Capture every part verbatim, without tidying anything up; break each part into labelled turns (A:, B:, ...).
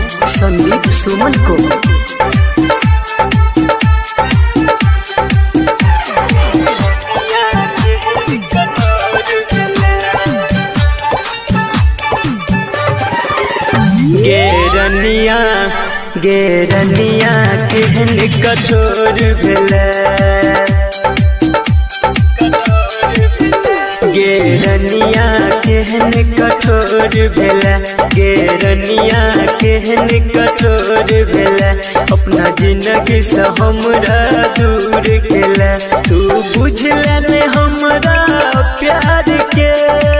A: संदीप सुमन को। गेरनिया गेरनिया केहन कठोर भेलै, गेरनिया केहन कठोर भेलै, गेरनिया केहन कठोर भेलै, अपना जिंदगी से हमरा दूर केलै। तू बुझले ने हमरा प्यार के,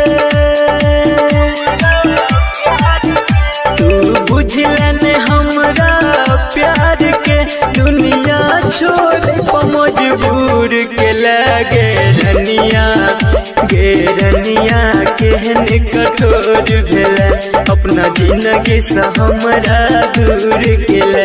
A: तू बुझले ने हमरा प्यार के, दुनिया छोड़ मजबूर केला। गेरनिया गेरनिया केहन कठोर भेलै, अपना जिंदगी से हमरा दूर केला।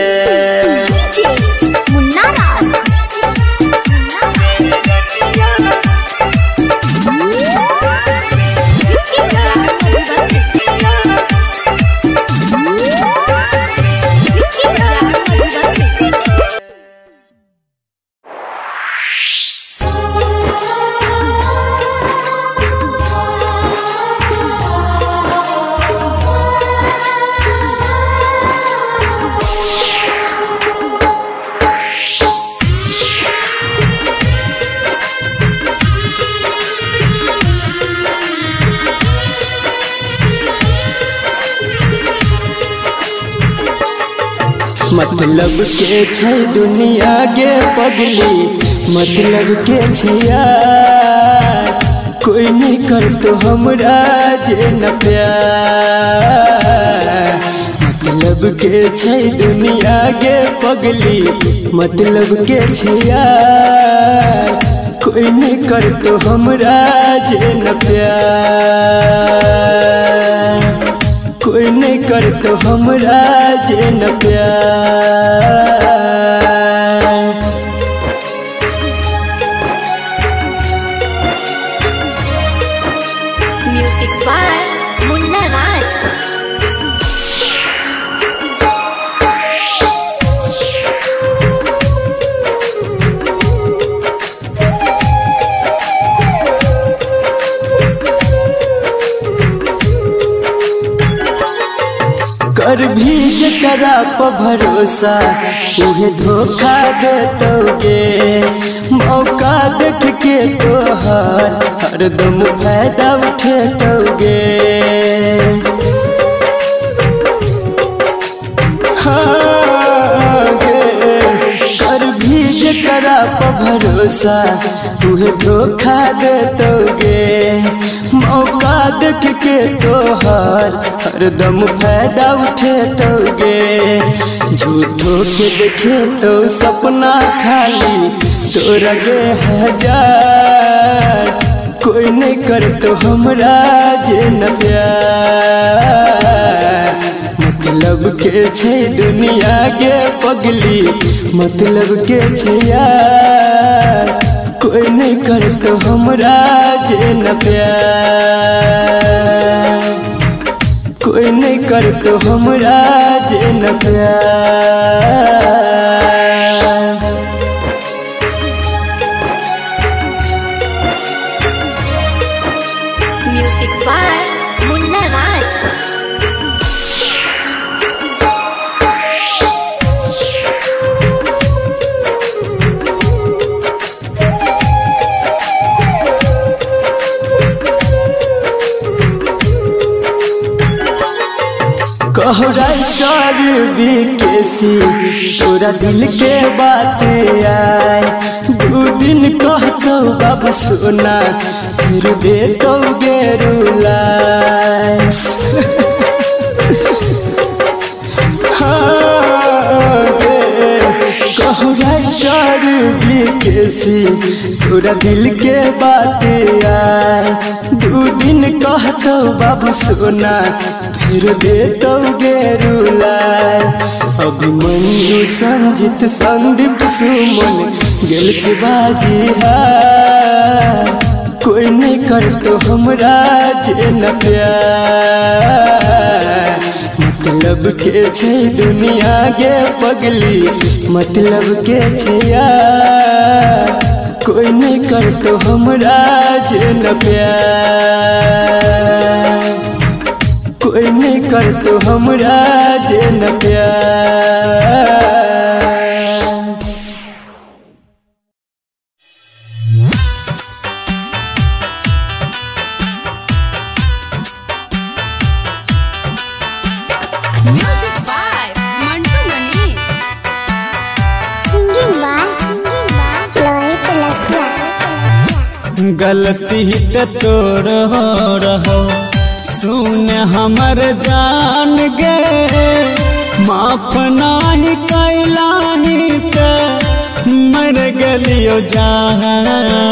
A: मतलब के छै दुनिया गे पगली, मतलब के छै यार, कोई नहीं कर तो हमरा जे न प्यार। मतलब के छै दुनिया गे पगली, मतलब के छै यार, कोई नहीं कर तो हमरा जे न प्यार, कोई नहीं कर तो हमरा जे न प्यार।
B: Music by Munna Raj.
A: कर भी जकरा पर भरोसा उहे धोखा देतोगे, मौका देख के तोहर हरदम फायदा उठेतोगे। हाँ गे कर भी जकरा पर भरोसा उहे धोखा देतोगे, मौका देख के तोहर हरदम फायदा उठेतोगे। झूठो के देखे तो सपना खाली तोरा गे हजार, कोई नहीं कर तो हमरा जे न प्यार। मतलब के छै दुनिया गे पगली, मतलब के छै यार, कोई नहीं कर तो हमरा जे न प्यार, कोई नहीं कर तो हमरा जे न प्यार।
B: Music by Munna Raj.
A: कहो राइटर बीकेसी तोरा दिल के बात आए, दू दिन कहतो बाबू सोना फिर दे तो गेरुलाए। हाँ गे कहो राइटर बीकेसी तोरा दिल के बात आए, दू दिन कहतो बाबू सोना फिर दे तो गेरुलाए। अभिमन्यु संजित संदीप सुमन गेल छै बाजी हार, कोई नहीं कर तो हमरा जे न प्यार। मतलब के छै दुनिया गे पगली, मतलब के छै यार, कोई नहीं कर तो हमरा जे न प्यार, कोई नहीं कर तो हमरा जे न प्यार।
C: Music by Mantu Mani.
B: Singing by Singing by Lloyd Lassia.
A: गलती त तोर हो रहो, सुन हमर जान गे, माफ नाही कैलाही त मर गलियो जान।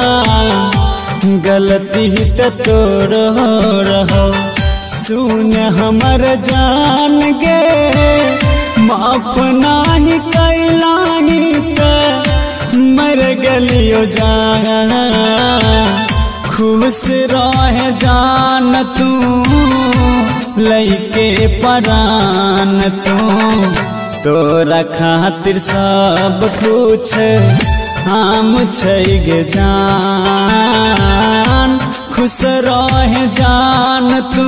A: गलती त तोर हो रहो, सुन हमर जान गे, माफ नाही कैलाही त मर गलियो जान। खुश रह जान तू लइके परान तू, तोरा खातिर सब कुछ हम छै गे जान। खुश रह जान तू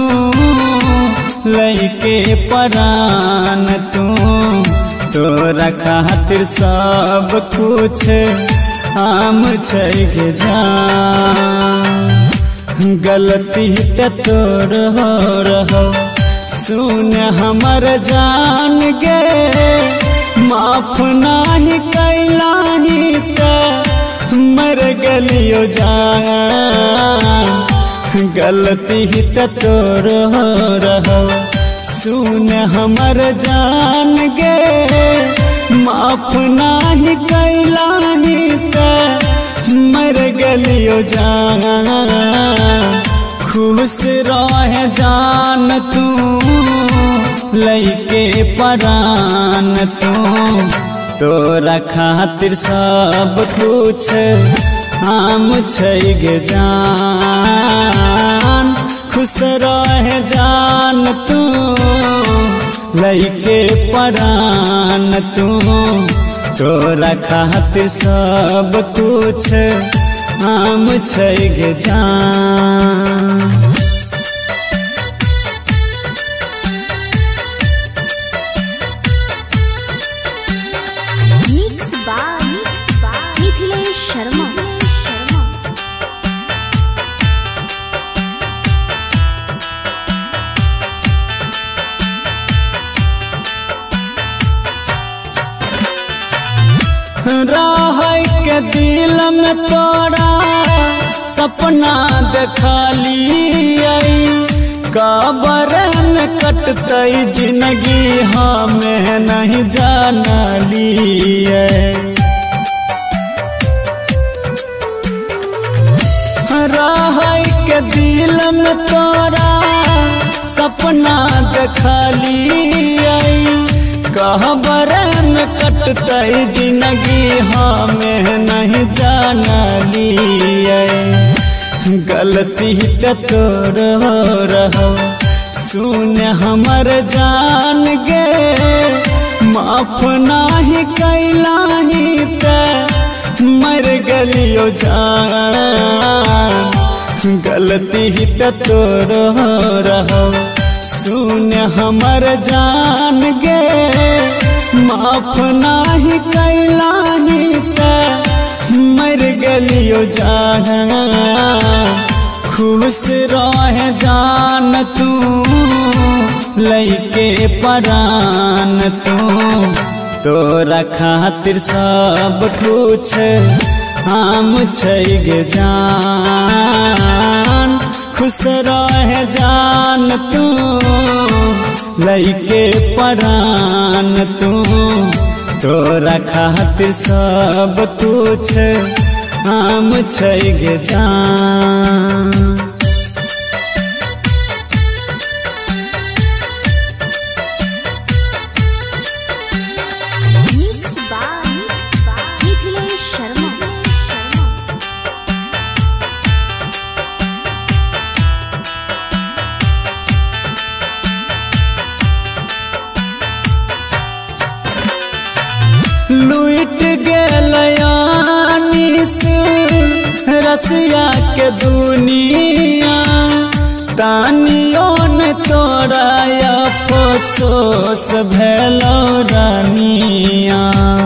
A: लइके परान तू, तोरा खातिर सब कुछ हम छै गे जान। गलती त तोर हो रहो, सुन हमर जान गे, माफ नाही कैलाही त मर गलियो जान। गलती त तोर हो रहो, सुन हमर जान गे, माफ नाही कैलाही त मर गलियो जान। खुश रह जान तू लइके परान तू, तोरा खातिर सब कुछ हम छै गे जान। खुश रह जान तू लइके परान तू, तोरा खातिर सब कुछ हम छै गे जान।
B: Mix by Mix by Mithilesh Sharma.
A: रह के दिल में तोरा सपना देखलिए, कबर में कटतई जिंदगी हमें नहीं जानलिए। रह के दिल में तोरा सपना देखलिए, कहबर में कटतई जिंदगी हमें नहीं जानलिए। गलती त तोर हो रहो, सुन हमर जान गे, माफ नाही कैलाही त मर गलियो जान। गलती त तोर हो रहो, सुन हमर जान गे, माफ नाही कैलाही त मर गलियो जान। खुश रह जान तू लइके परान तू, तोरा खातिर सब कुछ हम छै गे जान। खुश रह जान तू लइके परान तू, तोरा खातिर सब कुछ हम छै गे जान।
B: Mix by Mix by Mithilesh Sharma.
A: लूट गलयानी से रसिया के दुनिया तानियों ने तोरा अफसोस भेलो रानिया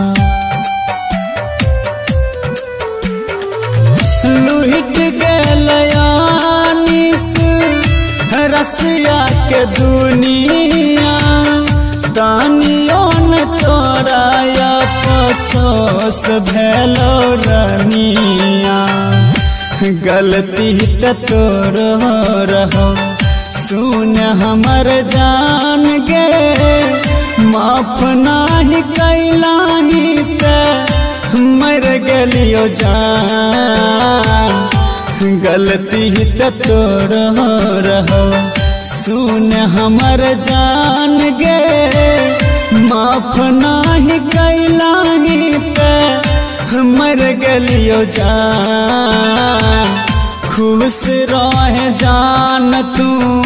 A: लूट गलयानी से रसिया के दुनिया तानियों ने तोरा अफसोस भेलो रानिया गलती त तोरो रहो सुन हमर जान गे माफ नाही कैलाही त मर गलियो जान गलती त तोरो रहो सुन हमर जान गे माफ नाही कैलाही त मर गलियो जान खुश रह जान तू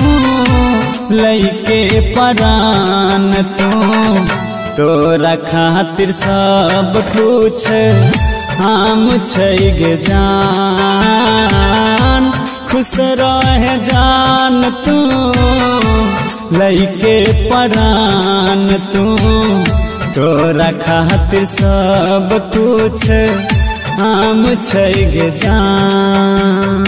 A: लइके परान तू तोरा खातिर सब कुछ हम छै गे जान खुश रह जान तू लइके परान तू तोरा खातिर सब कुछ हम छै गे जान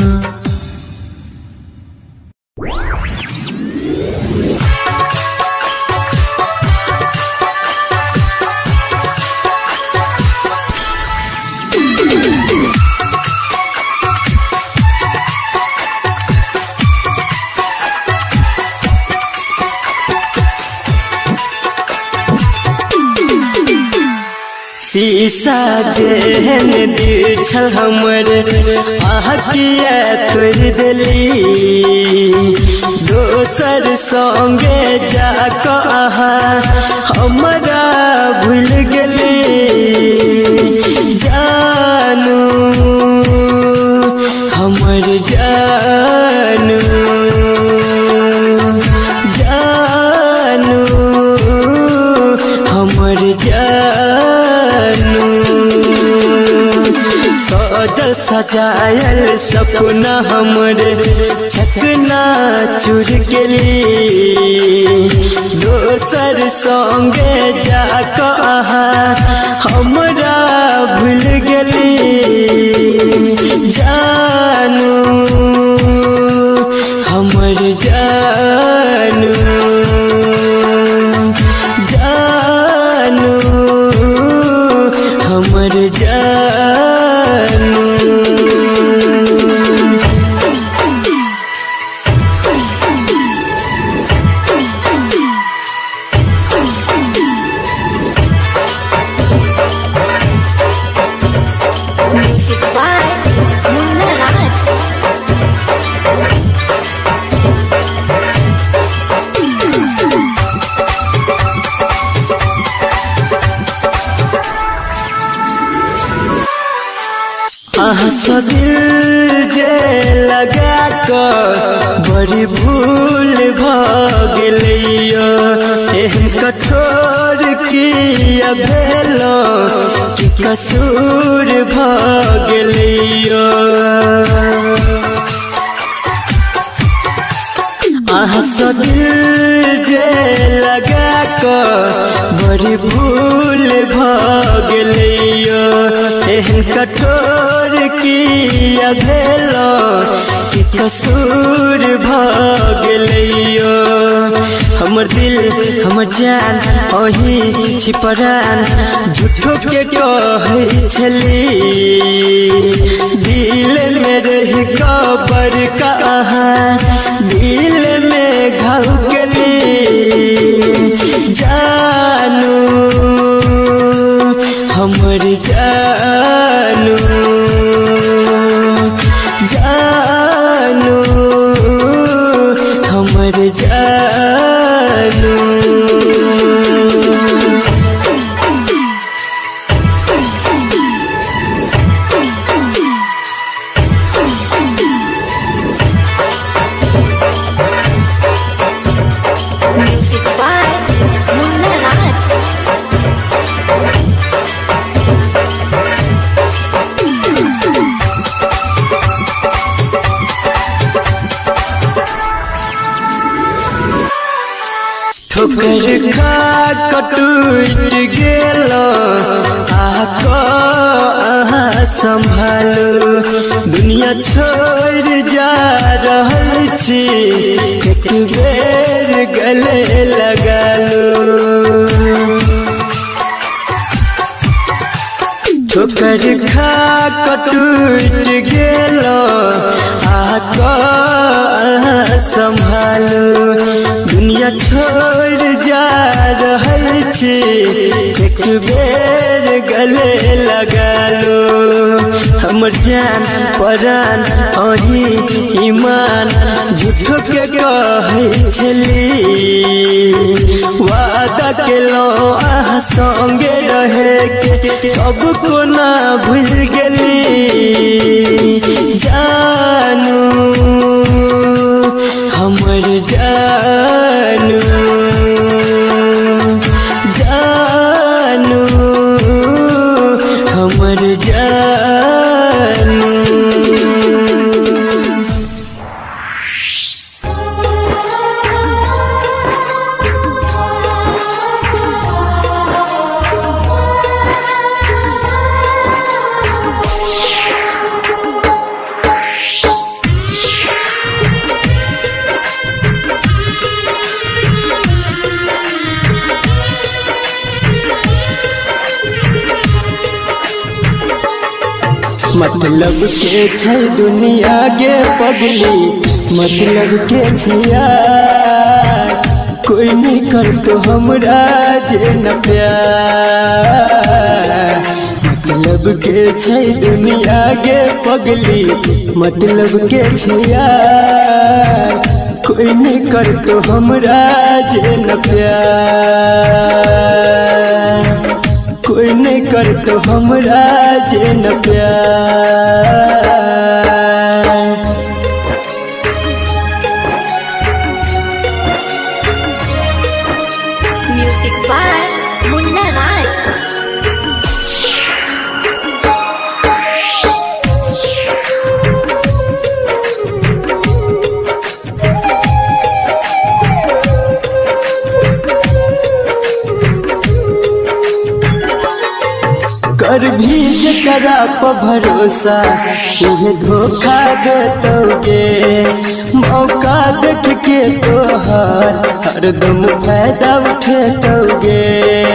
A: शीशा जेहन दिल छल हमर आँखिया तोड़ देली दोसर संगे जाके हमरा भूल गेली जानू हमर जानू जानू हमर जानू सजल सजायल सपना हमरे छकना चूर गेली दोसर संगे जाके हमरा भूल गेली जानू हमर जानू जानू हमर जानू
B: Music by Munna Raj.
A: आहा दिल जे लगा कर बड़ी भूल भगलियो एहन कठोर किया भेलो कि कसूर भगलियो आहा दिल जे लगा कर बड़ी भूल भगलियो एहन कठोर किया भेलो कि कसूर भगलियो हमर दिल हमर जान ओही छिपरान झूठो के कहै छली दिल में रही कबर कहाँ दिल में घाव गेली जानू हमर जानू जानू हमर जानू
B: Music by Munna
A: कटूट गेलो आको अहाँ संभालो दुनिया छोड़ जा रहल छी एक बेर गले लगा लो ठोकर खा कटूट गेलो आको अहाँ संभालो दुनिया छोड़ जा रहल छी एक बेर गले लगा लो हमर जान परान अही ईमान झूठो के कहै छली वादा केलो अहाँ संगे रहे के अब कोना भूल गेली जानू हमर जानू जानू हमर जानू मतलब के छै दुनिया गे पगली मतलब के छै यार कोई नहीं कर तो हमरा जे न प्यार मतलब के छै दुनिया गे पगली मतलब के छै यार कोई नहीं कर तो हमरा जे न प्यार कोई नहीं कर तो हमरा जे न प्यार
B: म्यूजिक बाय मुन्ना राज।
A: कर भी जकरा पर भरोसा उहे धोखा देतोगे मौका देख के तोहर हरदम फायदा उठेतोगे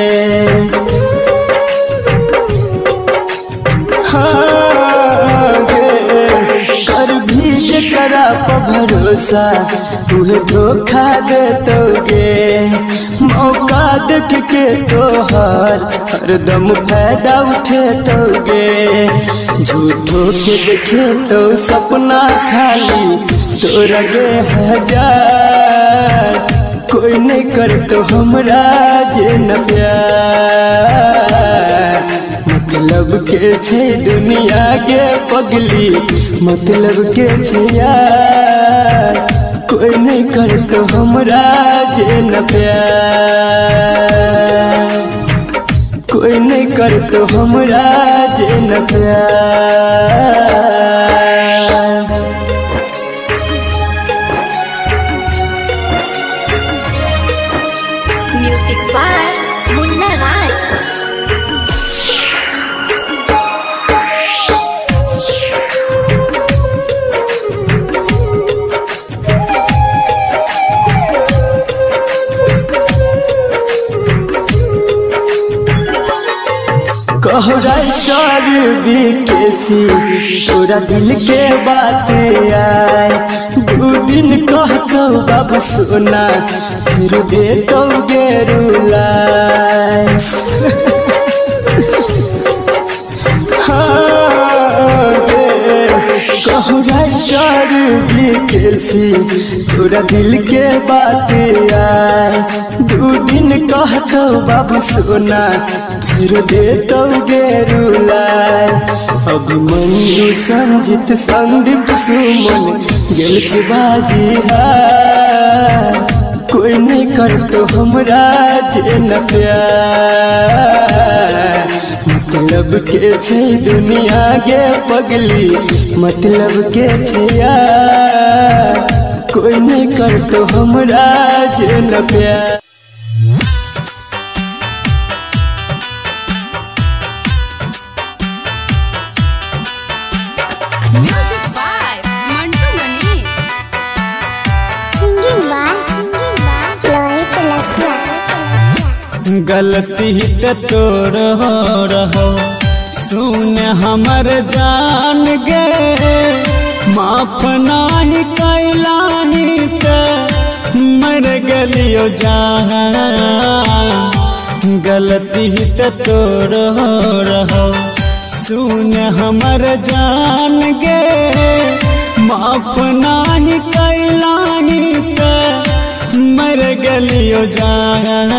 A: हाँ कर भी जकरा पर भरोसा उहे धोखा देतोगे मौका देख के तोहर हरदम फायदा उठेतोगे झूठो के देखे तो सपना खाली तोरा गे हजार कोई नहीं कर तो हमरा जे न प्यार मतलब के छै दुनिया के पगली मतलब के छै यार कोई नहीं कर तो हमरा जे न प्यार कोई नहीं कर तो हमरा जे न प्यार
B: म्यूजिक बाय मुन्ना राज।
A: कहो राइटर बीकेसी तोरा दिल के बात आए दू दिन कहतो बाबू सोना फिर दे तो गेरुलाए कहू राइटर बीकेसी तोरा दिल के बात आए दू दिन कहतो बाबू सोना फिर दे तो गेरुलाए अभिमन्यु संजित संदीप सुमन गेल छी बाजी हार कोई नहीं कर तो हमरा जे न प्यार मतलब के छै दुनिया गे पगली मतलब के छै यार कोई नहीं कर तो हमरा जे न प्यार। गलती त तोर हो रहो सुन हमर जान गे माफ नाही कैलाही त मर गलियो जान गलती त तोर हो रहो सुन हमर जान गे माफ नाही कैलाही त मर गलियो जान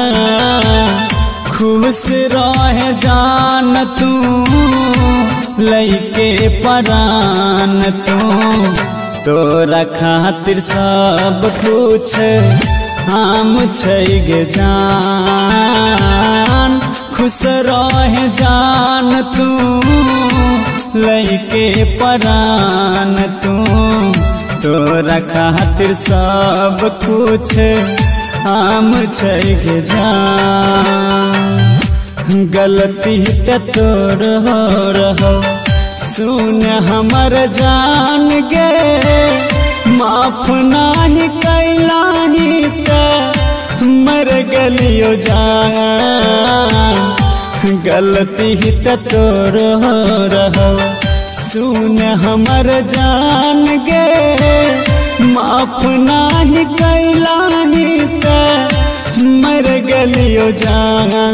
A: खुश रह जान तू लइके परान तू तोरा खातिर सब कुछ हम छै गे जान खुश रह जान तू लइके परान तू तोरा खातिर सब कुछ हम छै गे जान गलती त तोर हो रहो सुन हमर जान गे माफ नाही कैलाही त मर गलियो जान गलती त तोर हो रहो सुन हमर जान गे माफ नाही कैलाही त मर गलियो जान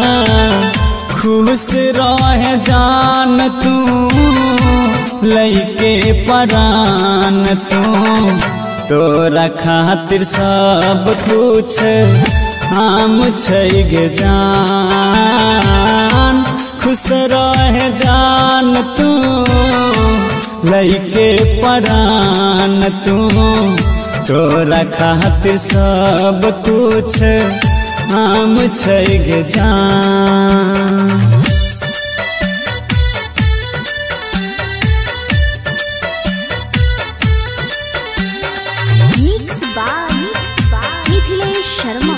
A: खुश रह जान तू लइके परान तू तोरा खातिर सब कुछ हम छै गे जान खुश रह जान तू लइके परान तू तोरा खातिर सब कुछ हम छै गे जान
B: मिक्स बाय मिथिलेश शर्मा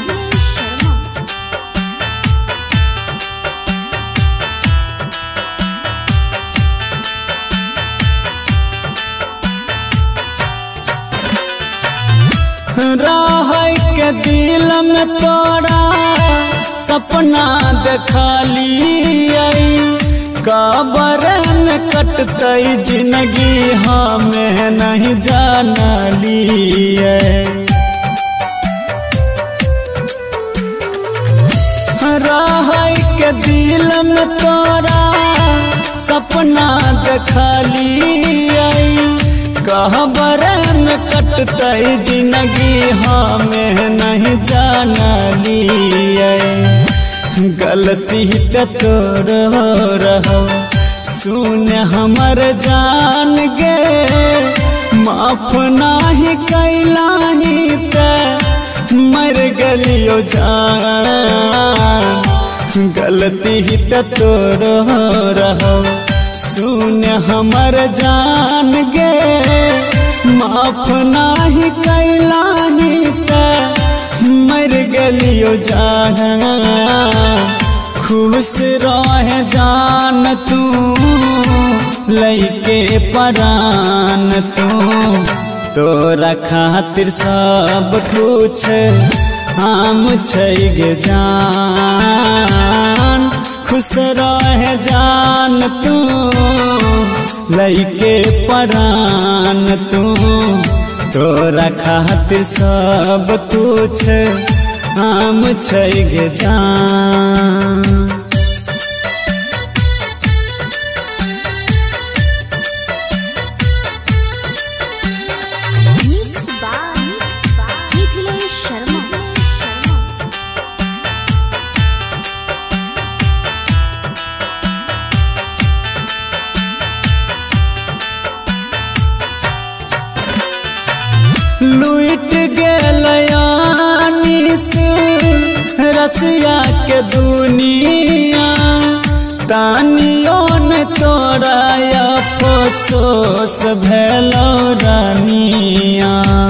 A: रह के दिल में तोरा सपना देखलिए कबर में कटतई जिंदगी हमें नहीं जानलिए रह के दिल में तोरा सपना देखलिए कहबर में कटतई जिंदगी हमें नहीं जानलिए गलती त तोर हो रहो सुन हमर जान गे माफ नाही कैलाही त मर गलियो जान गलती त तोर हो रहो सुन हमर जान गे माफ नाही कैलाही त मर गलियो जान खुश रह जान तू लइके परान तू तोरा खातिर सब कुछ हम छै गे जान खुश रह जान तू लइके परान तू तोरा खातिर सब कुछ हम छै गे जान
B: मिक्स बाय मिथिलेश शर्मा
A: लूट गलयानी से रसिया के दुनिया तानियो न तोरा अफसोस भेलो रानिया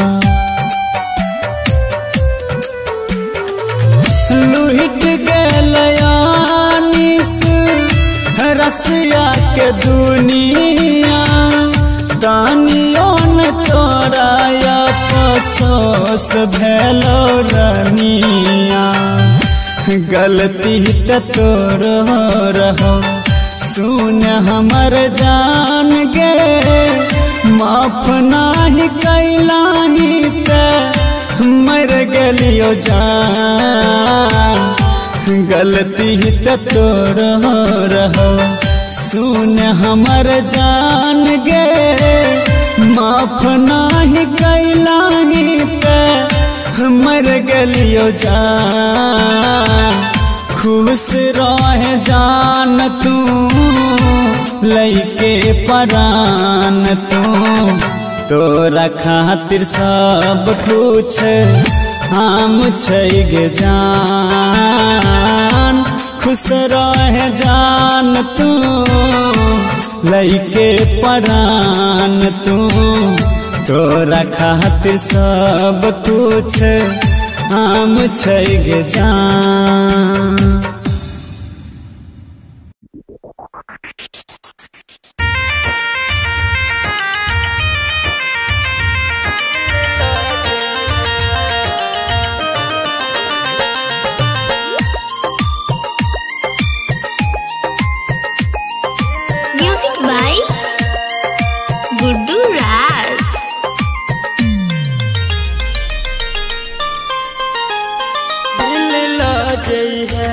A: लूट गलयानी से रसिया के दुनिया तानियो न तोरा अफसोस भेलो रानिया गलती
D: गलती त तोर रहो सुन हमर जान गे माफ नाही कैलाही त मर गलियो जान गलती त तोर रहो सुन हमर जान गे माफ नाही कैलाही त मर गलियो जान खुश रह जान तू लइके परान तू तोरा खातिर सब कुछ हम छै गे जान खुश रह जान तू लइके परान तू तोरा खातिर सब कुछ हम छै गे जान।
B: Music by Guddu Raj.
A: दिल ला जई है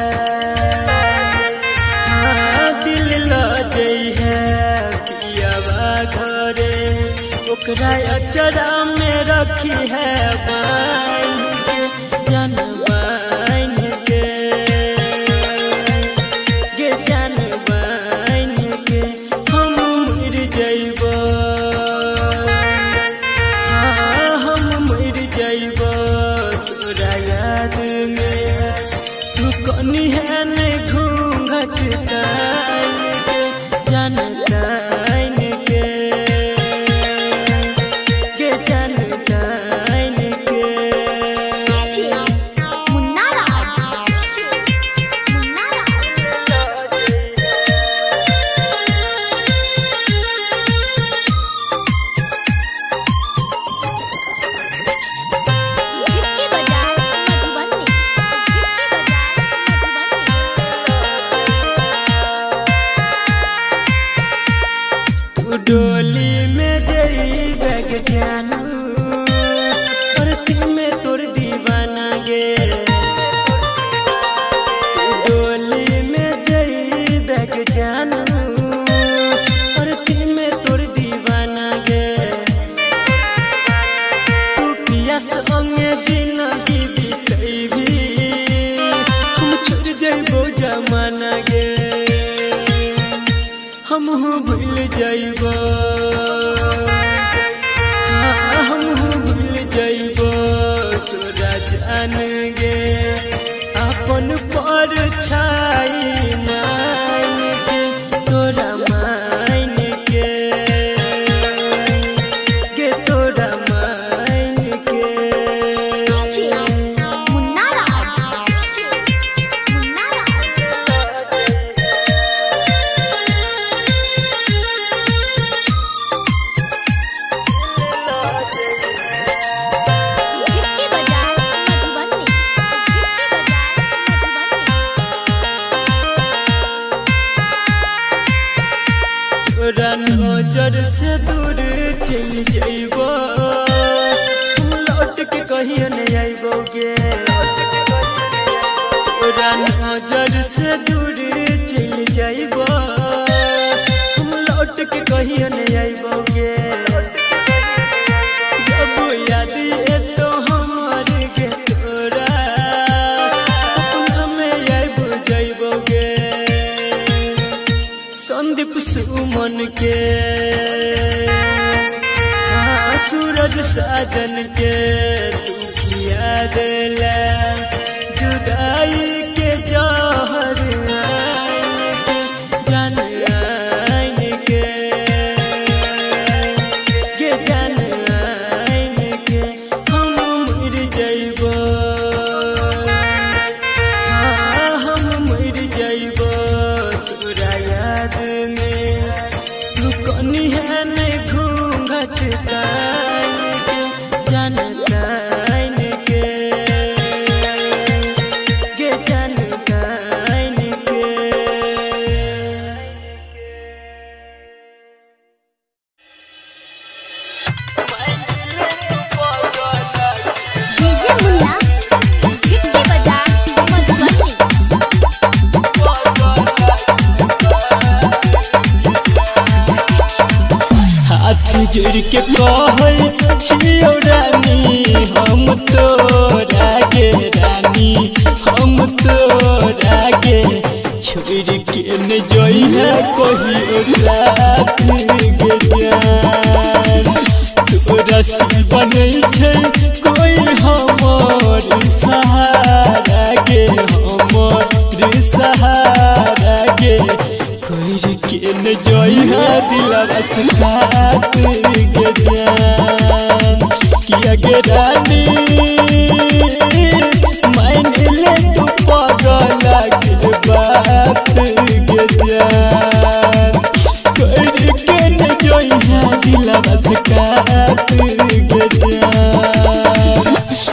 A: हाँ दिल ला जई है पियावा घरे ओकरा अचरा में रखी है बाइन जन बाइन के गे जन बाइन के हम मर जइबो हाँ हम मर जइबो तोरा याद में तू कनी है ने घूंघट तान के जन तान के गे जन तान के
B: मुन्ना राज मुन्ना गिट्टी बाजार मधुबनी गिट्टी बाजार मधुबनी
A: तू डोली में जई बैग जानू और में तोर दीवाना गे तू डोली में जई बैग जानू और में तोर दीवाना गे तू पिया संगे जिंदगी बितैबी हम छोड़ जइबो जमाना गे हम भूल जइबो हाँ, हम भूल जइबो तोरा जान गे अपन पर छाई मान के तोरा मान के गे तोरा मान के
B: मुन्ना राज मुन्ना राज गिट्टी बाजार मधुबनी गिट्टी बाजार मधुबनी
A: तोरा नजर से दूर चल जइबो हम लौट के कहियो नहीं आइबो गे तोरा नजर से दूर चल जइबो हम लौट के कहियो नहीं आइबो गे जब याद ये तो हमार के तोरा सपना में आइबो जइबो गे संदीप सुमन के हाँ सूरज साजन के तू किया दिला जुदाई के जहर जान आइन के गे जान आइन के हम मर जइबो हाँ हम मर जइबो तोरा याद में तू कनी है ने घूंघट तान के जान तान के कहै छियौ रानी हम तोरा गे रानी हम तोरा गे छोड़ के न जइहा कहियो साथ गे जान तोरा सिवा नहीं छै कोई हमर सहारा गे हमर सहारा गे कोई के न जइहा दिलवा से साथ गे जान किया गे रानी मान ले तू पागल के बात गे जान कोई के न जइहा दिलवा से साथ गे जान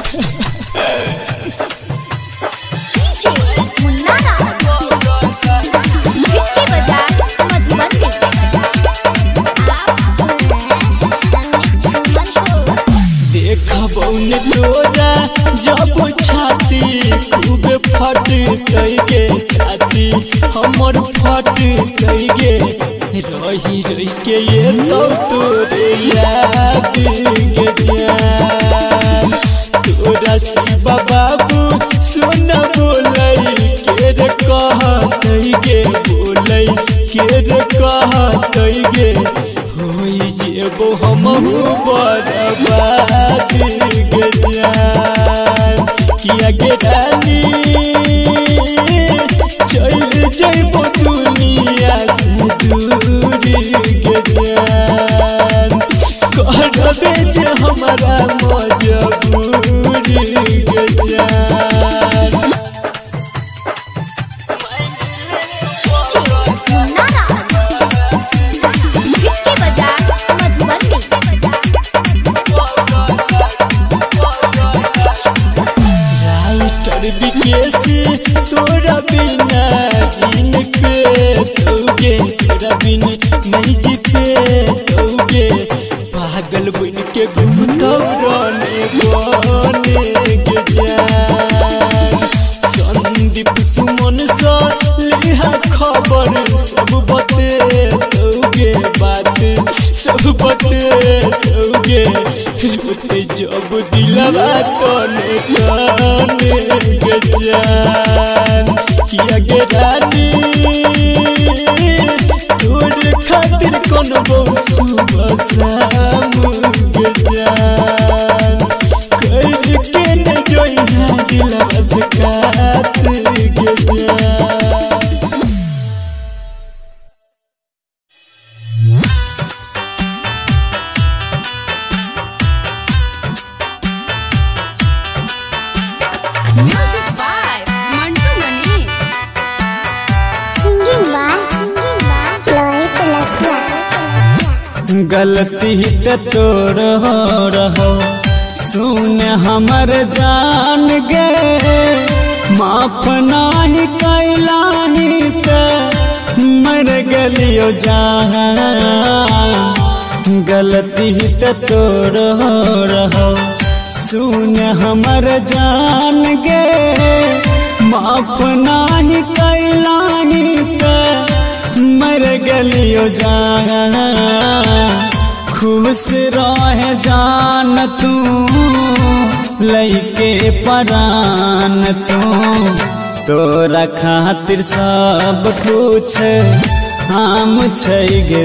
B: मुन्ना इसके बजाय मधुबनी
A: देखबौ न तोरा जब छाती खूब फट गे छाती हमर फट गे रही रही के ये तो तोरे याद गे जान तोरा शिवा बाबू सुन बोलै के रे कहत गे बोलै के रे कहत गे होई जेबो हमहु बर्बाद गे जान किया गे रानी चल जइबो दुनिया से दूर गे जान कहबे जे हमारा मजबूर गे जान
B: इसके बजाय मधुबनी
A: राइटर विकेसी तोरा बिना दिन के तोगे तोरा बिन नहीं जीते तोगे पागल बन के घूमतौ रहने बने गे जान संदीप सुमन सा लिहा खबर सब बते तोगे बात सब बते तोगे रोते जब दिलवा तने तने गे जान किया गे रानी तोर खातिर कौन सुबह शाम गे जान कर के न जइहा दिलवा से काट गे जान
C: music by Mantu Mani
B: singing by singing by लोहे प्लस
D: गलती त तोर हो रहो सुन हमर जान गे माफ नाही कैलाही त मर गलियो जान गलती त तोर हो रहो सुन हमर जान गे माफ नाही कैलाही त मर गलियो जान खुश रह जान तू लइके परान तू तोरा खातिर सब कुछ हम छै गे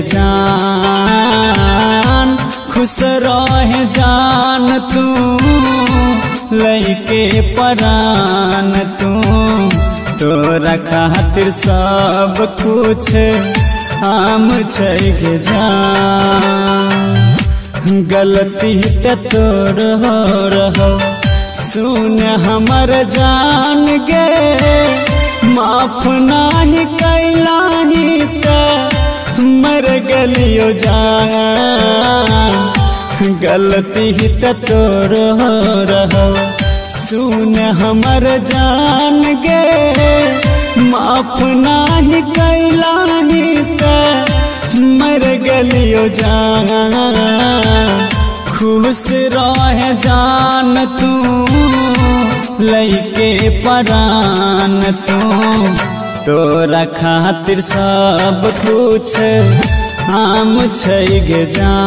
D: जान खुश रह जान तू लइके परान तू तोरा खातिर सब कुछ हम छै गे जान गलती त तोर हो रहो सुन हमर जान गे माफ नाही कैलाही त मर गलियो जान गलती त तोर हो रहो सुन हमर जान गे माफ नाही कैलाही त मर गलियो जान खुश रह जान तू लइके परान तू तोरा खातिर सब कुछ हम छै गे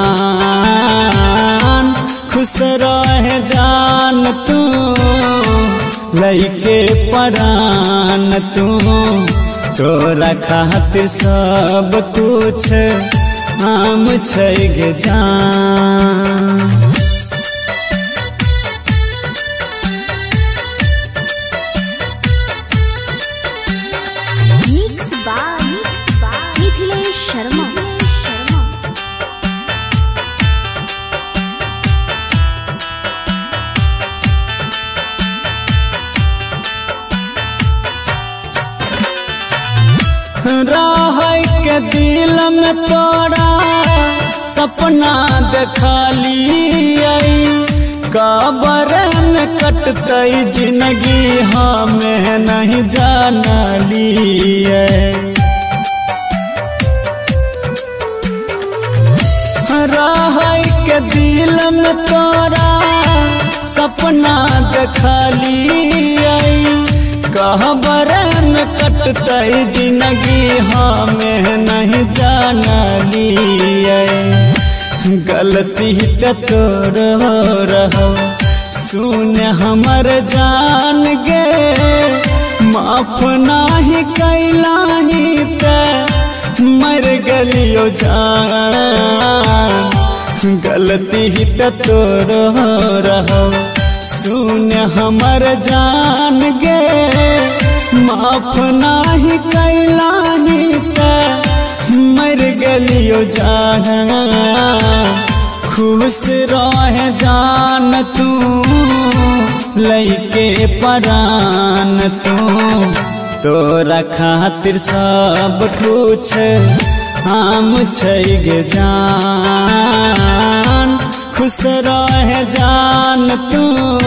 D: जान। खुश रहे जान तू लइके परान तू, तोरा खातिर सब कुछ हम छै गे जान।
B: Mix by Mithilesh Sharma.
D: रहे के दिल में तोरा सपना देखलिए, कबर में कटतै जिंदगी हमें नहीं जानलिए। रहे के दिल में तोरा सपना देखलिए, कहबर में कटतै जिंदगी हमें नहीं जानलिए। गलती तो तोर रहो सुन हमर जान गे, माफ नाही कैलाही ते मर गलियो जान। गलती तो तोर रहो सुन हमर जान गे, माफ नाही कैलाही ते मर गलियो जान। खुश रहे जान तू लइके परान तू, तोरा खातिर सब कुछ हम छै गे जान। खुश रहे जान तू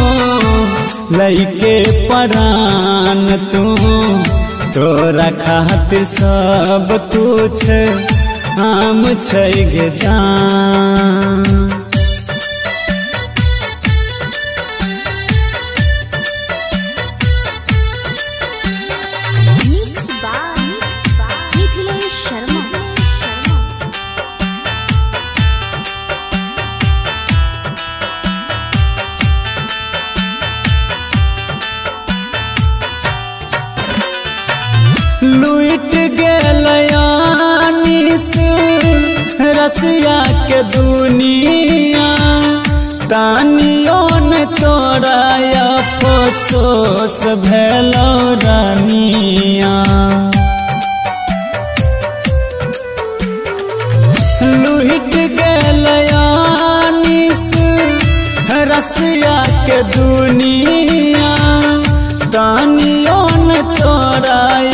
D: लइके परान तू, तोरा खातिर सब कुछ हम छै गे जान।
B: Mix by Mithilesh Sharma.
D: लूट गलयानी से रसिया के दुनिया, तानियों ने तोरा अफसोस भेलो रानिया। लूट गलयानी से रसिया के दुनिया, तानियों ने तोरा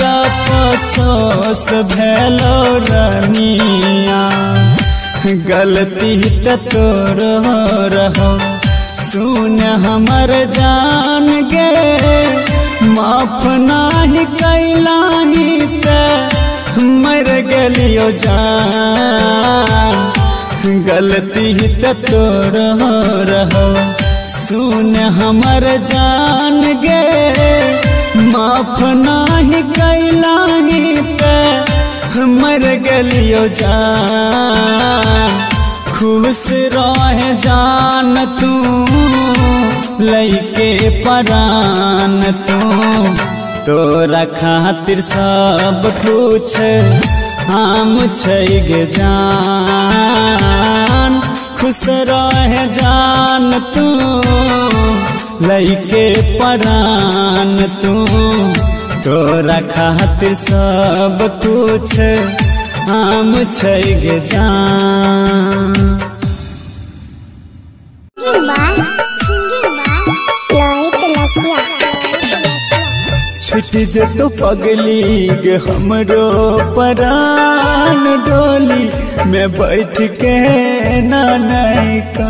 D: अफसोस भेलो रानिया। गलती तो तोर रहो सुन हमर जान गे, माफ नाही कैलाही ते मर गलियो जान। गलती तो तोर रहो सुन हमर जान गे, माफ नाही कैलाही ते मर गलियो जान। खुश रहे जान तू लइके परान तू, तोरा खातिर सब कुछ हम छै गे जान। खुश रहे जान तू लइके परान तू, तोरा खातिर सब कुछ हम छै गे जान। छुट जतो पगली गे हमरो परान, डोली में बैठ के नानका।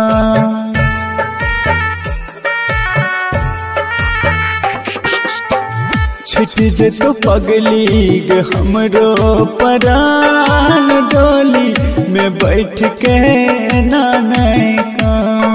D: छुट जतो पगली गे हमरो परान, डोली में बैठ के नानका।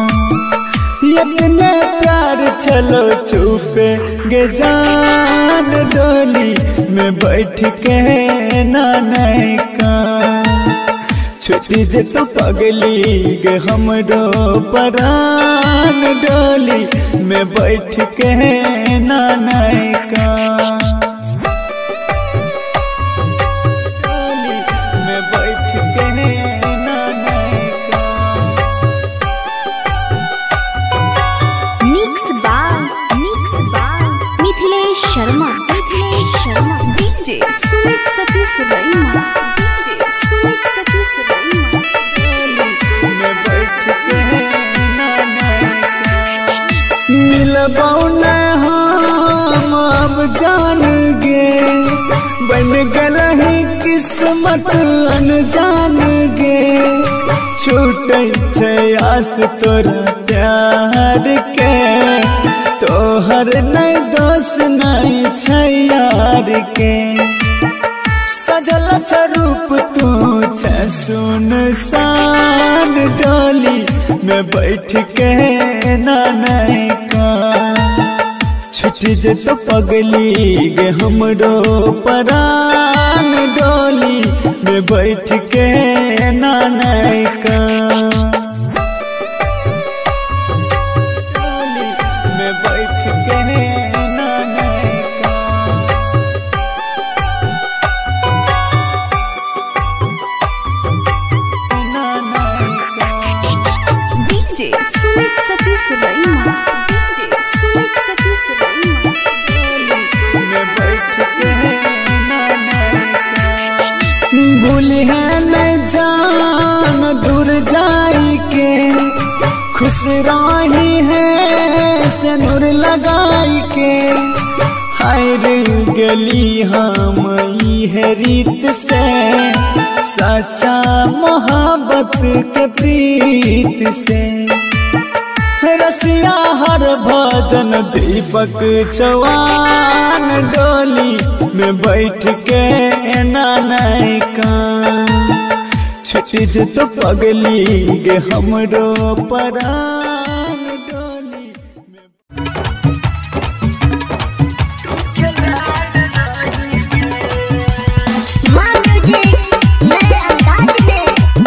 D: इतने प्यार चलो चुपे गे जान, डोली में बैठ के नानका। छुट्टी जे तो पगली गे हमरो परान डोली में बैठ के नानाई का डोली में बैठ के नानाई का।
B: Mix by mix by Mithilesh Sharma Mithilesh Sharma
C: DJ Sumit Satish Raima DJ Sumit Satish Raima
D: में बैठ के नानाई का। मिलबौ न हम अब जान गे बन गलही किस्मत अनजान गे छूटे छै आस तोरा प्यार के तोहर नहीं दोष नहीं छै यार के सजल रूप तू छ सुनसान डोली में बैठ के नानाई का। छुट्टी जे तो पगली गे हमरो परान डोली में बैठ के नानाई का। डोली में बैठ के नानाई का। नानाई का।
C: डीजे सुमित सतीश रईमा डीजे सुमित सतीश रईमा
D: में बैठ के नानाई का। भूल है न जान दूर जाई के खुश रही है सिंदूर लगाई के हायर गली हम है रीत से सच्चा मोहब्बत के प्रीत से रसिया हर भजन दीपक चौहान डोली में बैठ के नानाई का। छुट्टी जे तो पगली गे हमरो परान डोली
B: मां म्यूजिक नए अंदाज में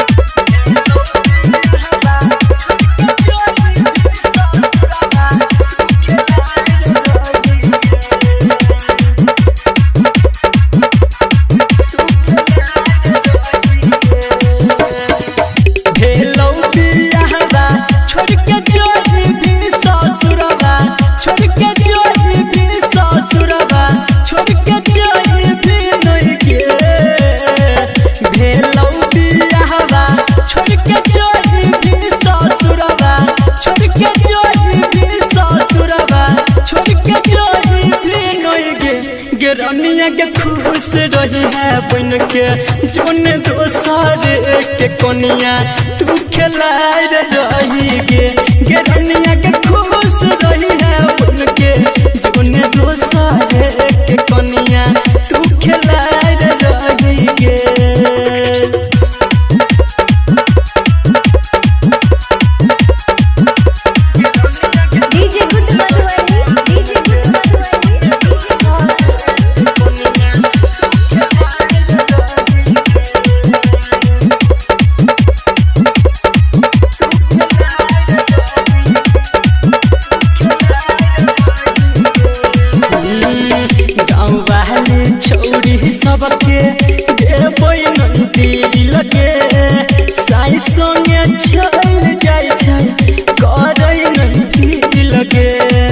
A: रनिया के खुश रही है बन के जोन दोसर के कोनिया तू खिलाए रही गे गे रनिया के खुश रही है बन के जोन दोसर के कोनिया तू खिलाए रही गे।
B: DJ good Madhubani DJ good Madhubani
A: छोड़ी सबके देबै नदी लगे साई संगे चल जाय छै करै नदी लगे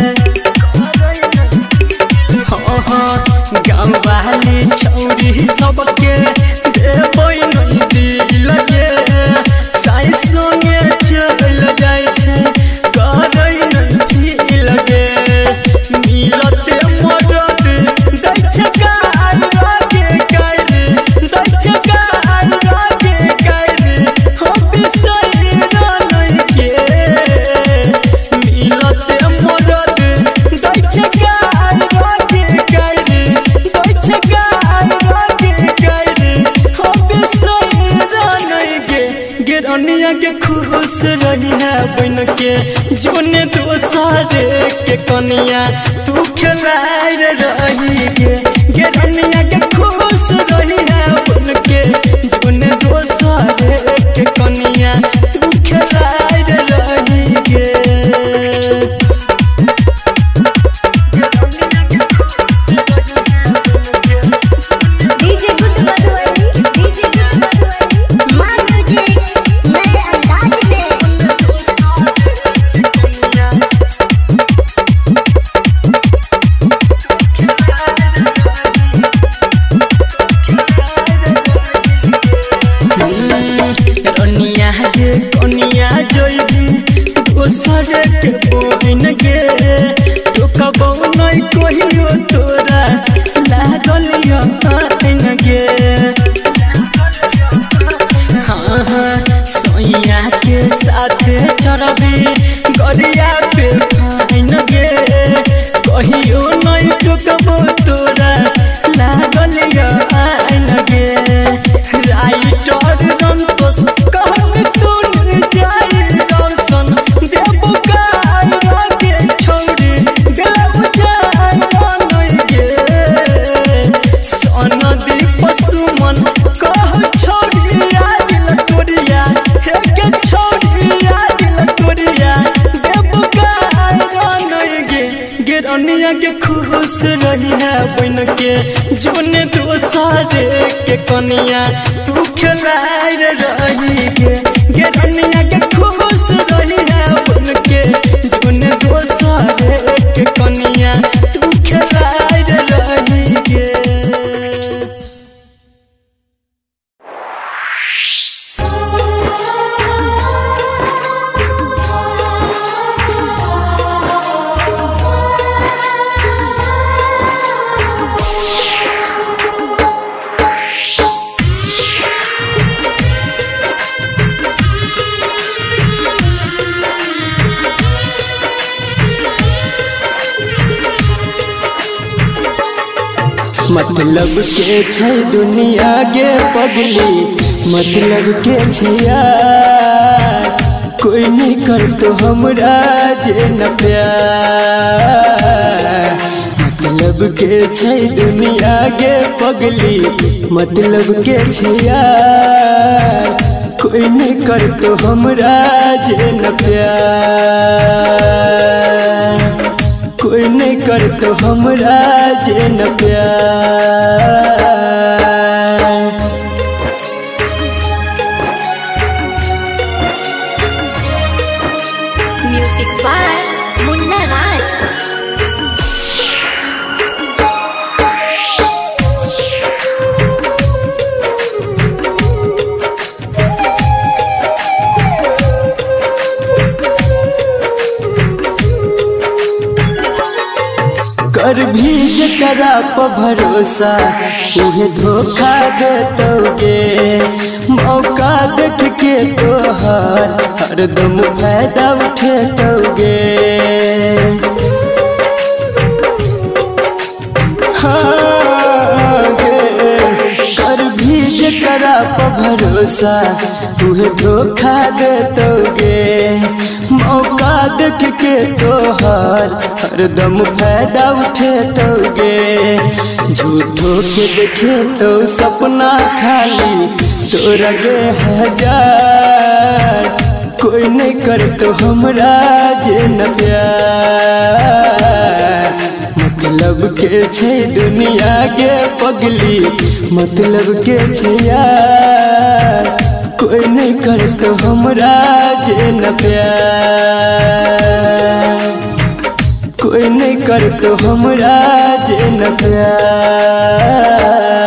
A: हाँ हाँ गाँव वाली छोड़ी सबके देबै नदी लगे साई संगे चल जाय छै करै नदी लगे मिलते मरद दै छै रनिया के खुश रही है बन के जोने दोसर के कनिया तू खिलाए रही गे गे रनिया के खुश रही है बन के जोने दोसर के जोन दोसरे के कनिया तू खिलाए रही के गे दुनिया के खुश रही है बन के जोन दोसरे के कनिया तू खिलाए रही के। मतलब के छै दुनिया गे पगली मतलब के छै यार कोई नहीं कर तो हमरा जे न प्यार। मतलब के छै दुनिया गे पगली मतलब के छै यार कोई नहीं कर तो हमरा जे न प्यार कोई नहीं कर तो हमरा जे न प्यार।
B: Music by Munna Raj.
A: कर भी जकरा पर भरोसा उहे धोखा देतोगे मौका देख के तोहर हरदम फायदा उठेतोगे। हाँ गे कर भी जकरा पर भरोसा उहे धोखा देतोगे मौका देख के तोहर हरदम फायदा उठेतोगे। झूठो के देखे तो सपना खाली तोरा गे हजार कोई नहीं कर तो हमरा जे न प्यार। मतलब के छै दुनिया गे पगली मतलब के छै यार कोई नहीं कर तो हमरा जे न प्यार कोई नहीं कर तो हमरा जे न प्यार।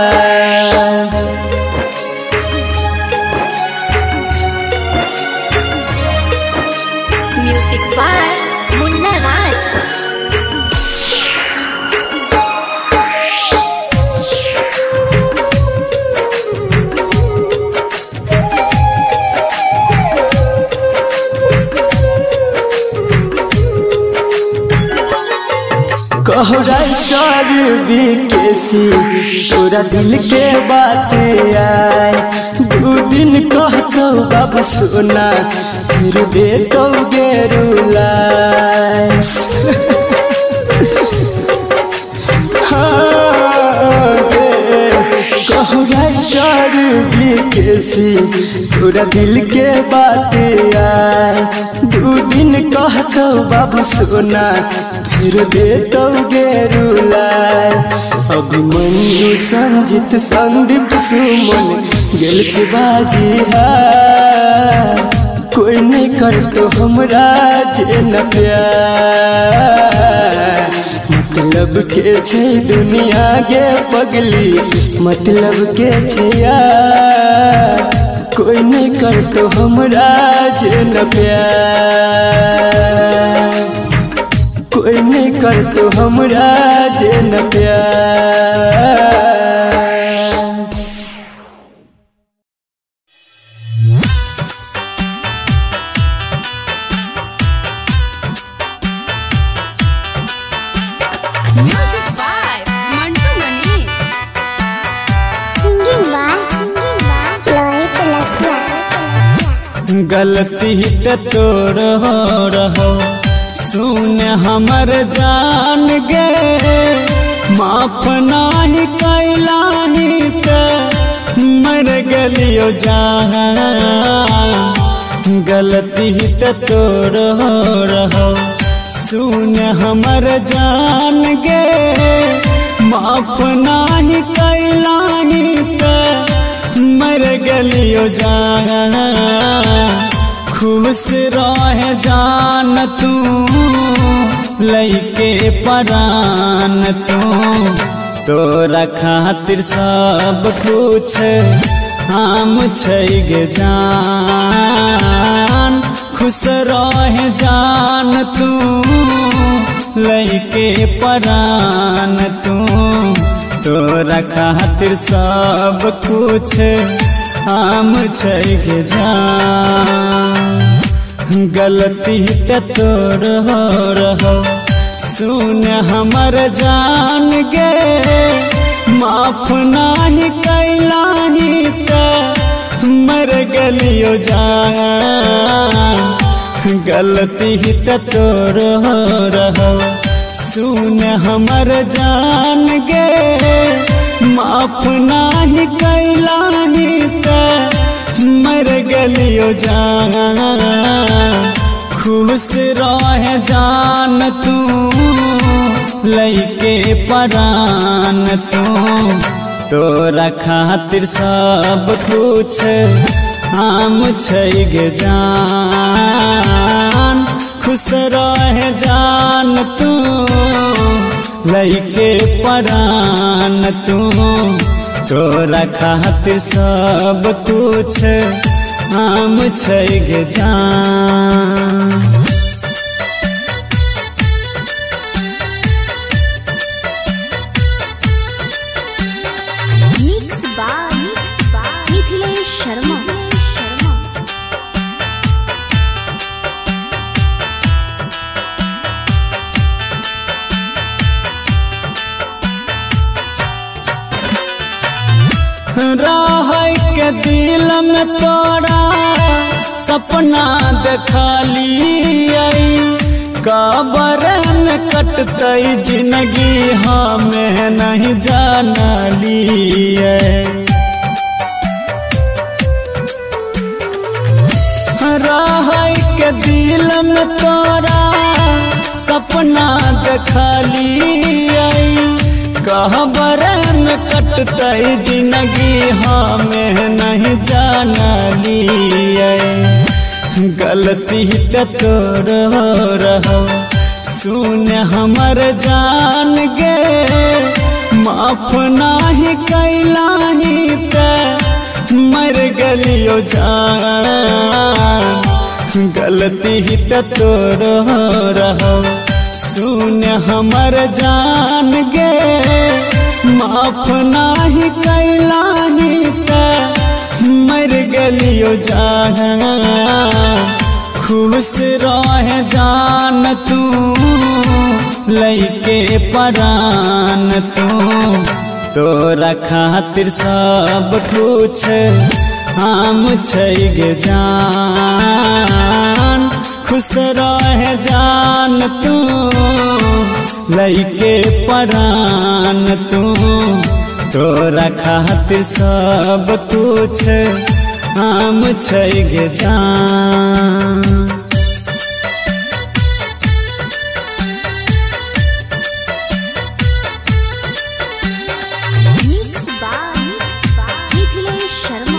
B: Music by Munna Raj.
A: कहो राइटर बीकेसी तोरा दिल के बात आए दू दिन कहतो बाबू सोना फिर दे तो गेरुलाए। हाँ गे कहो राइटर बीकेसी तोरा दिल के बात आए दू दिन कहतो बाबू सोना फिर दे तो गेरुलाए। अभिमन्यु संजित संदीप सुमन गेल छै बाजी हार कोई नहीं कर तो हमरा जे न प्यार। मतलब के छै दुनिया गे पगली मतलब के छै यार कोई नहीं कर तो हमरा जे न प्यार कोई नहीं कर तो हमरा जे न प्यार।
C: Music by Mantu Mani.
B: Singing by singing by Lohit Lasya.
D: गलती त तोर हो रहो सुन हमर जान गे माफ नाही कैलाही त मर गलियो जान। गलती त तोर हो रहो सुन हमर जान गे माफ नाही कैलाही त मर गलियो जान। खुश रह जान तू लइके परान तू, तोरा खातिर सब कुछ हम छै गे जान। खुश रह जान तू लइके परान तू, तोरा खातिर सब कुछ हम छै गे जान। गलती त तोर हो रहो सुन हमर जान गे, माफ नाही कैलाही त मर गलियो जान। गलती त तोर हो रहो सुन हमर जान गे, माफ नाही कैलाही त मर गलियो जान। खुश रह जान तू लइके परान तू, तोरा खातिर सब कुछ हम छै गे जान। खुश रह जान तू लइके परान तू, तोरा खातिर सब कुछ हम छै गे जान।
B: Mix by Mithilesh Sharma.
D: रह के दिल में तोरा सपना देखलिए, कबर में कटतई जिंदगी हमें नहीं जानलिए। रह के दिल में तोरा सपना देखलिए, कहबर में कटतई जिंदगी हमें नहीं जानलिए। गलती त तोर हो रहो सुन हमर जान गे, माफ नाही कैलाही त मर गलियो जान। गलती त तोर हो रहो सुन हमर जान गे, माफ नाही कैलाही त मर गलियो जान। खुश रह जान तू लइके परान तू, तोरा खातिर सब कुछ हम छै गे जान। खुश रह जान तू लइके परान तू, तोरा खातिर सब कुछ हम छै गे जान।
B: Mix by Mithilesh Sharma.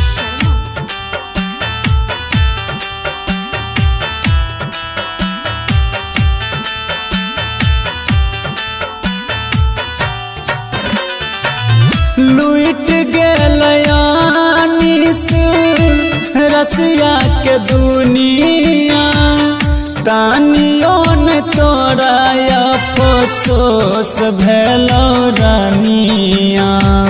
D: लूट गलयानी से रसिया के दुनिया, तानियो न तोरा अफसोस भेलो रानिया।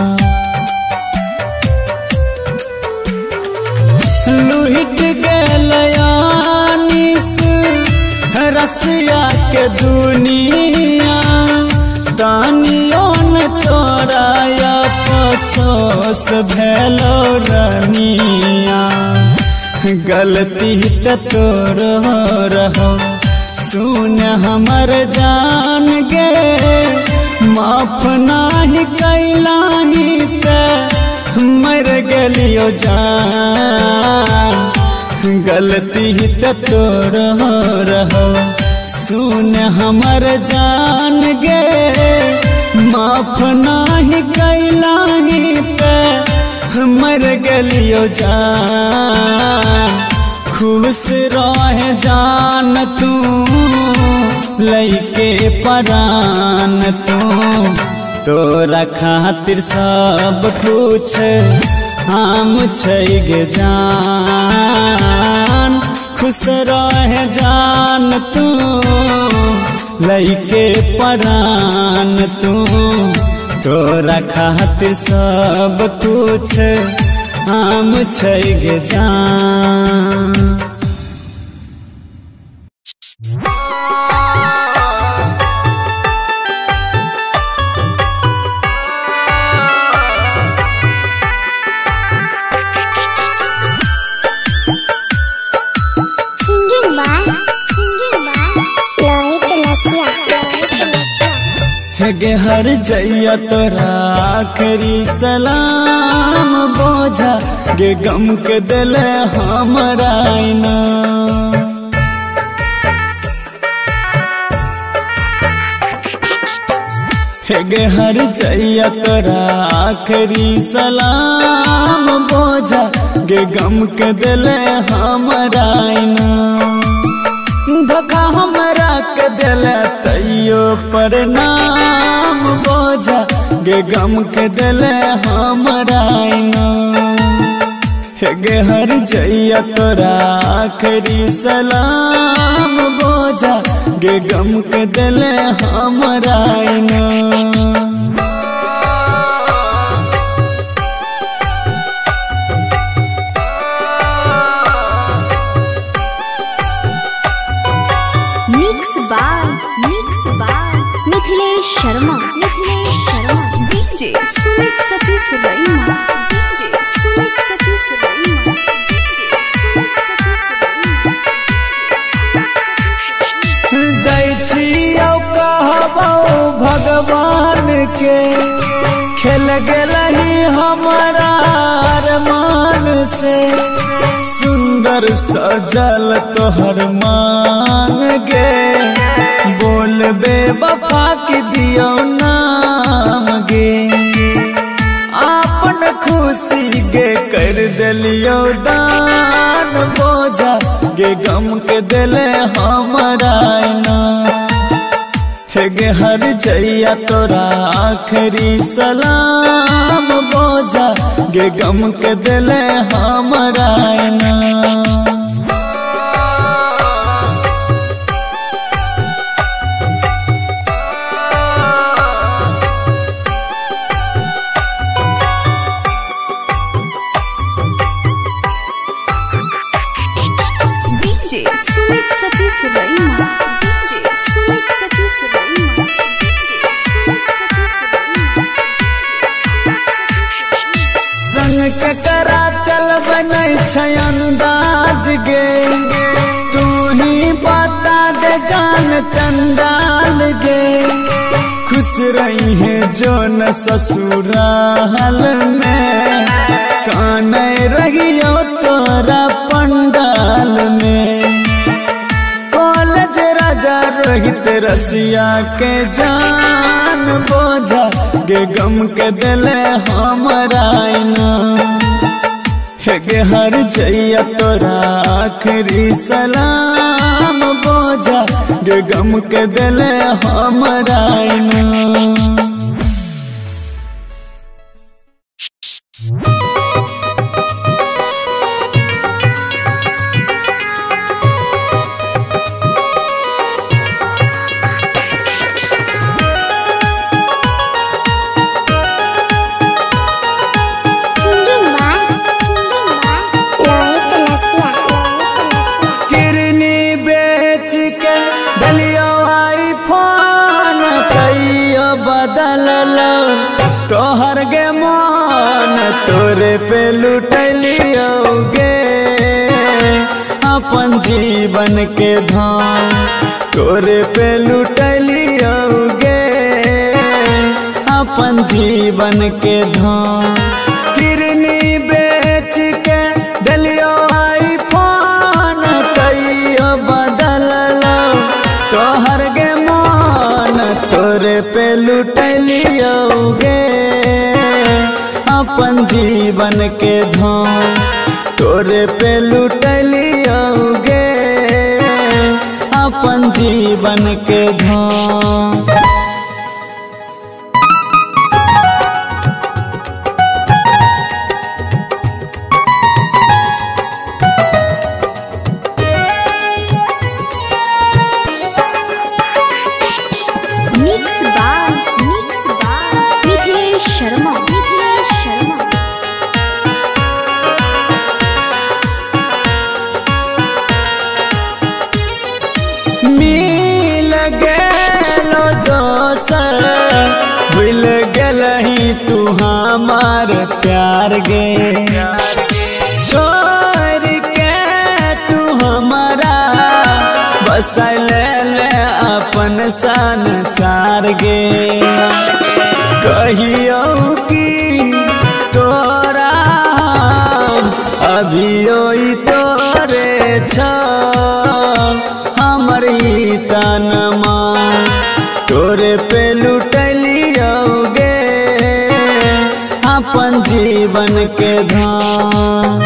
D: लूट गलयानी से रसिया के दुनिया, तानियो न तोरा अफसोस भेलो रानिया। गलती त तोर हो रहो सुन हमर जान गे, माफ नाही कैलाही त मर गलियो जान। गलती त तोर हो रहो सुन हमर जान गे, माफ नाही कैलाही ते मर गलियो जान। खुश रह जान तू लइके परान तू, तोरा खातिर सब कुछ हम छै गे जान। खुश रह जान तू लइके परान तू, तोरा खातिर सब कुछ हम छै गे जान। गे हर जइया तोरा आखरी सलाम बोझा गे गम के दिल हमरा ना। गे हर जइया तोरा आखरी सलाम बोझा गे गम के दिल हमरा ना। धोखा हमरा के दिल तैयो प्रणाम बोझा गे गम के दिल हमरा ना। गे हर जइया तोरा आखरी सलाम बोझा गे गम के दिल हमरा ना।
B: Mithilesh Sharma Mithilesh Sharma
C: DJ Sumit Satish Raima DJ Sumit Satish Raima DJ Sumit Satish Raima.
D: जाइ छियौ कहबौ भगवान के खेल गेलही हमरा अरमान से। सुंदर सजल तोहर मान गे बोल बेवफा के दियो नाम गे। आपन खुशी गे कर दिलियो दान बोझा गे गम के दिल हमरा ना। गे हर जइया तोरा आखरी सलाम बोझा गे गम के दिल हमरा ना।
C: DJ Sumit Satish Raima DJ Sumit Satish Raima DJ Sumit Satish Raima.
D: संग के करा चल बनै छै अंदाज गे तू ही बता दे जान चंडाल गे। खुश रही है जो न ससुराल में काने रहियो तोरा पंडाल में। कॉलेज राजा रोहित रसिया के जान बोझा गे गम के दिल हमरा ना। गे हर जइया तोरा आखरी सलाम बोझा गे गम के दिल हमरा ना। तोहर गे मान तोरे पे लुटलियो गे अपन जीवन के धाम। तोरे पे लुटलियो गे अपन जीवन के धाम। किरनी बेच के दिलियो आई फोन कहियो बदल लो। तोहर गे मान तोरे पे लुटलियो अपन जीवन के धन तोरे पे लुटलियोगे अपन जीवन के धन।
B: Mix by mix by Mithilesh Sharma Mithilesh Sharma.
D: मिल गेलो दोसर भूल गेलही तू हमार प्यार गे छोड़ के तू हमारा बसल ले अपन संसार गे। कहियो कि तोरा अभियो तोरे छ हमर तनमा तोरे पे लुटलियोगे अपन जीवन के धन।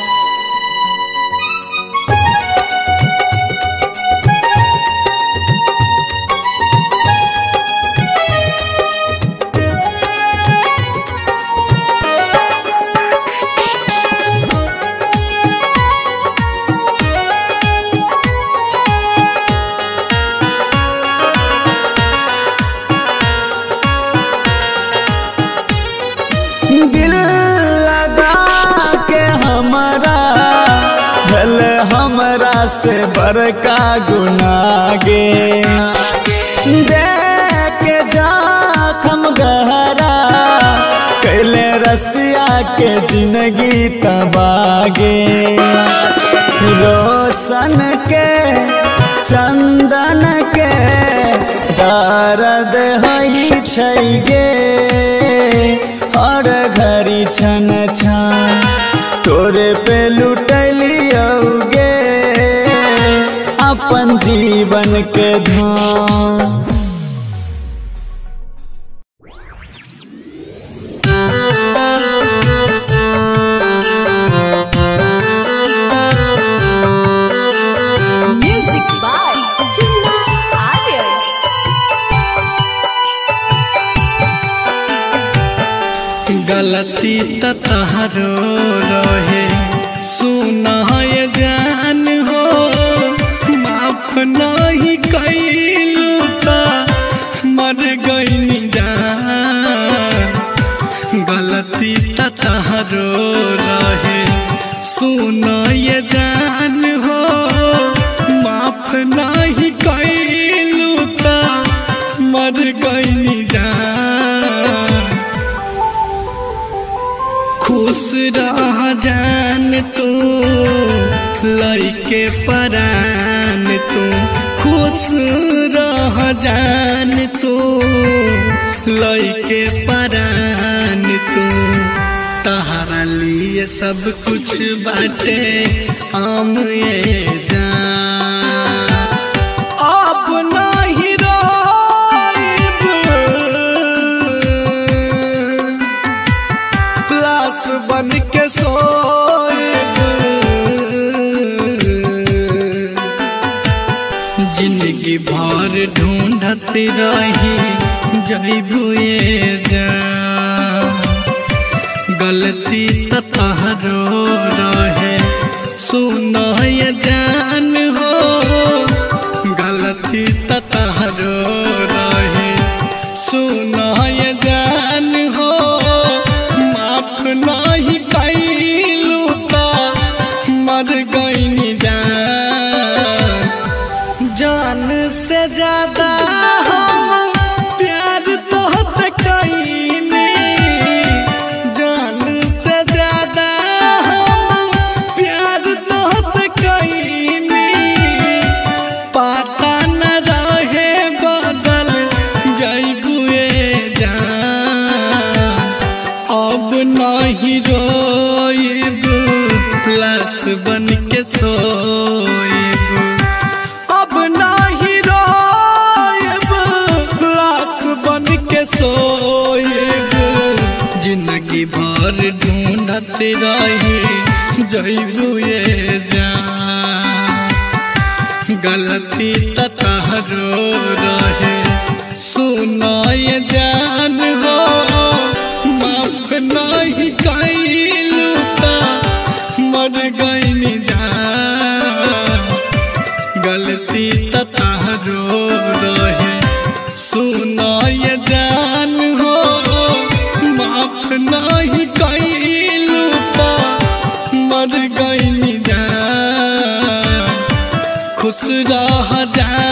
D: दिल लगा के हमारा भल हमरा से बड़का गुनाह गे देख के जखम गहरा कैले रसिया के जिंदगी तबागे। रोशन के चंदन के दर्द हई छै गे हर घड़ी छन छन तोरे पे लुटलियोगे अपन जीवन के धन।
C: Music by Chinna Aryan.
A: गलती त तहरो रहे सुना ये जान हो माफ नहीं कैलू त मर गई जान। गलती त तहरो रहे सुना ये जान हो माफ नहीं कैलू त मर गई जान। खुश रह जान तू लइके परान तू खुश रह जान तू लइके परान तू तहरा लिए सब कुछ बाटे आम ये जान। अब नहीं रोइब लाश बन के सोइब जिंदगी भर ढूंढत रही जइबू ये जान। गलती त तहरो रहे सुनो ये जान हो गलती त तहरो रहे सुनो ये जान हो माफ नहीं कैलू त मर गई जान। जान से ज्यादा हम प्यार तोहसे कईनी जान से ज्यादा हम प्यार तोहसे कईनी पता न रहे बदल जइबुए जान। अब नहीं रोइब लाश बन के सोइब अब नहीं रोइब लाश बन के सोइब जिंदगी
E: जिंदगी भर ढूंढत रही जइबू ये जान, गलती तहरो रहे सुना ये जान हो, माफ नहीं कैलू त मर गईनी जान, गलती तहरो रहे सुना ये जान हो, माफ नहीं कैलू त मर गईनी जान, खुश रह जा